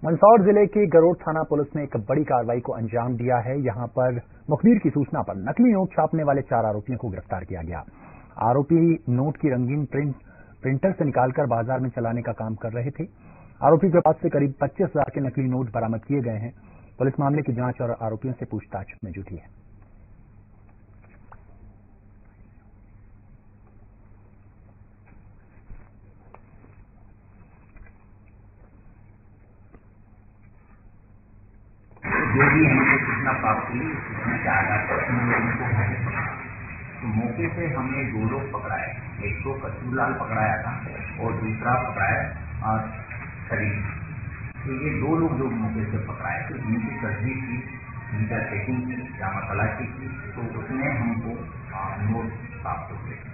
मंदसौर जिले के गरोड थाना पुलिस ने एक बड़ी कार्रवाई को अंजाम दिया है। यहां पर मुखबिर की सूचना पर नकली नोट छापने वाले 4 आरोपियों को गिरफ्तार किया गया। आरोपी नोट की रंगीन प्रिंटर से निकालकर बाजार में चलाने का काम कर रहे थे। आरोपी के पास से करीब 25,000 के नकली नोट बरामद किए गए हैं। पुलिस मामले की जांच और आरोपियों से पूछताछ में जुटी है। जो भी हमको सूचना प्राप्त हुई उसमें के आधार पर उन लोगों को हमने पकड़ा। तो मौके से हमने 2 लोग पकड़ाए, एक तो कस्तूरलाल पकड़ाया था और दूसरा पकड़ाया शरीफ। तो ये 2 लोग जो मौके से पकड़ाए तो इनकी तस्वीर की, इनका चेकिंग की, जामा तलाशी की, तो उसमें हमको नोट प्राप्त हो गए।